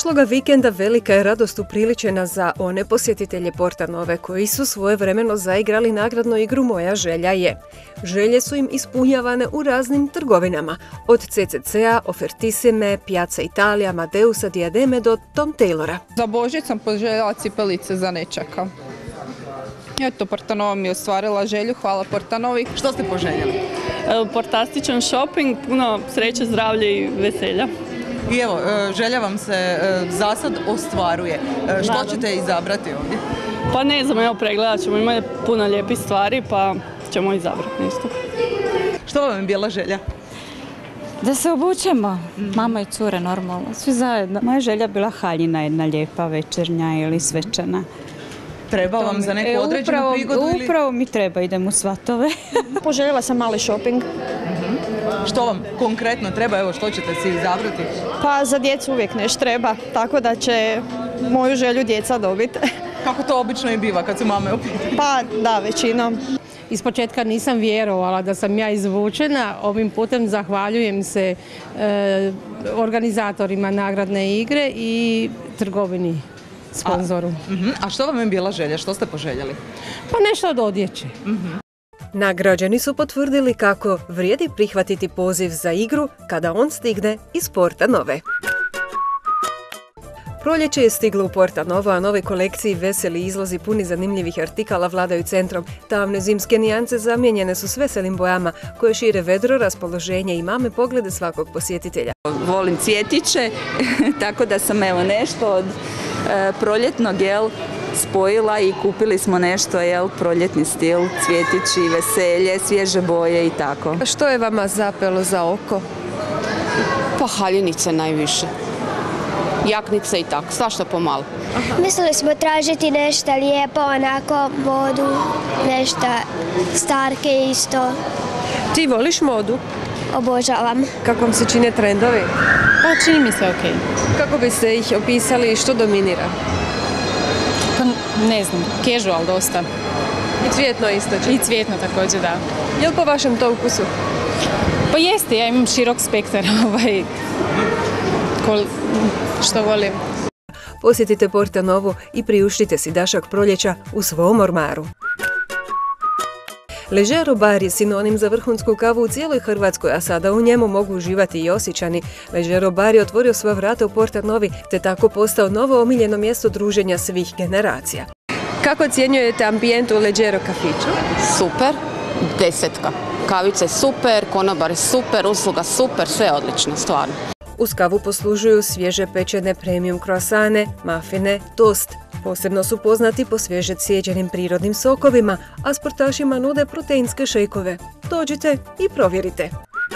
Prošloga vikenda velika je radost upriličena za one posjetitelje Porta Nove koji su svojevremeno zaigrali nagradnu igru Moja želja je. Želje su im ispunjavane u raznim trgovinama, od CCC-a, Offertissime, Piazza Italia, Amadeusa, Diademe do Tom Taylora. Za Božić sam poželjela cipelice za nečaka. Eto, Porta Nova mi je ostvarila želju, hvala Porta Novi. Što ste poželjeli? Portastičan shopping, puno sreće, zdravlja i veselja. I evo, želja vam se za sad ostvaruje. Što ćete izabrati ovdje? Pa ne znam, evo pregledat ćemo, ima puno lijepih stvari pa ćemo izabrati nešto. Što vam je bila želja? Da se obučemo, mama i cure normalno, svi zajedno. Moja želja bila haljina, jedna lijepa večernja ili svečana. Treba vam za neku određenu prigodu ili? Upravo mi treba, idem u svatove. Poželjela sam mali shopping. Što vam konkretno treba, evo što ćete si izabrati? Pa za djecu uvijek nešto treba, tako da će moju želju djeca dobiti. Kako to obično i biva kad su mame u pitanju? Pa da, većinom. Ispočetka nisam vjerovala da sam ja izvučena. Ovim putem zahvaljujem se organizatorima nagradne igre i trgovini, sponzoru. A što vam je bila želja? Što ste poželjeli? Pa nešto od odjeće. Nagrađeni su potvrdili kako vrijedi prihvatiti poziv za igru kada on stigne iz Porta Nove. Proljeće je stiglo u Porta Nova, a nove kolekcije veseli izlozi puni zanimljivih artikala vladaju centrom. Tamne zimske nijance zamijenjene su s veselim bojama koje šire vedro raspoloženje i mame poglede svakog posjetitelja. Volim cvjetiće, tako da sam evo nešto od proljetnog spojila i kupili smo nešto, proljetni stil, cvjetići, veselje, svježe boje i tako. Što je vama zapelo za oko? Pa haljinice najviše. Jaknice i tako, svašta pomalo. Mislili smo tražiti nešto lijepo, onako modu, nešto starke isto. Ti voliš modu? Obožavam. Kako vam se čine trendovi? Pa čini mi se okej. Kako biste ih opisali i što dominira? Pa ne znam, casual dosta. I cvjetno isto. I cvjetno također, da. Je li po vašem to ukusu? Pa jeste, ja imam širok spektar što volim. Posjetite Porta Novu i priuštite si dašak proljeća u svom ormaru. Leggero bar je sinonim za vrhunsku kavu u cijeloj Hrvatskoj, a sada u njemu mogu uživati i Osječani. Leggero bar je otvorio svoja vrata u Porta Novi, te tako postao novo omiljeno mjesto druženja svih generacija. Kako ocjenjujete ambijent u Leggero kafiću? Super, 10. Kavice super, konobar super, usluga super, sve odlično, stvarno. Uz kavu poslužuju svježe pečene premium croissane, mafine, tost. Posebno su poznati po svježe cijeđenim prirodnim sokovima, a sportašima nude proteinske šejkove. Dođite i provjerite.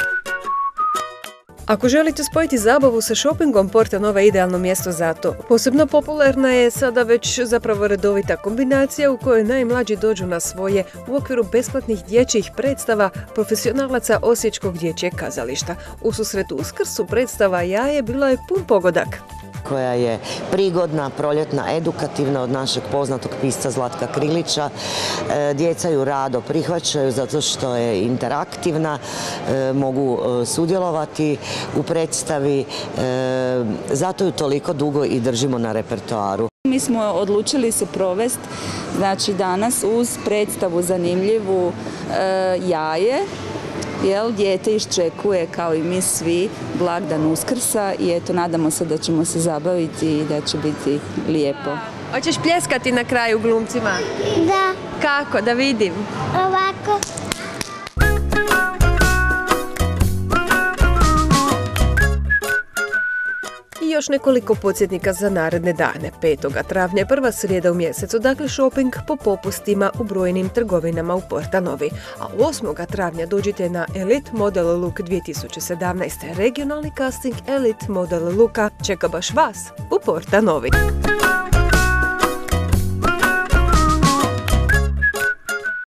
Ako želite spojiti zabavu sa shoppingom, Porta Nova je idealno mjesto za to. Posebno popularna je sada već zapravo redovita kombinacija u kojoj najmlađi dođu na svoje u okviru besplatnih dječjih predstava profesionalaca Osječkog dječjeg kazališta. U susretu Uskrsu predstava Jaje bila je pun pogodak. Koja je prigodna, proljetna, edukativna od našeg poznatog pisca Zlatka Krilića. Djeca ju rado prihvaćaju zato što je interaktivna, mogu sudjelovati u predstavi, zato ju toliko dugo i držimo na repertoaru. Mi smo odlučili se provesti, znači danas uz predstavu zanimljivu Jaje. Dijete iščekuje kao i mi svi blagdan Uskrsa i eto nadamo se da ćemo se zabaviti i da će biti lijepo. Hoćeš pljeskati na kraju glumcima? Da. Kako? Da vidim. Ovako. I još nekoliko podsjetnika za naredne dane. 5. travnja je prva srijeda u mjesecu, dakle shopping po popustima u brojnim trgovinama u Porta Novi. A 8. travnja dođite na Elite Model Look 2017. Regionalni casting Elite Model Looka čeka baš vas u Porta Novi.